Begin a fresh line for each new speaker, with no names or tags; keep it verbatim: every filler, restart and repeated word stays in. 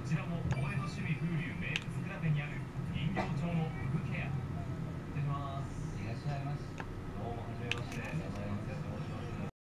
ちらも大江戸趣味風流名物蔵手にある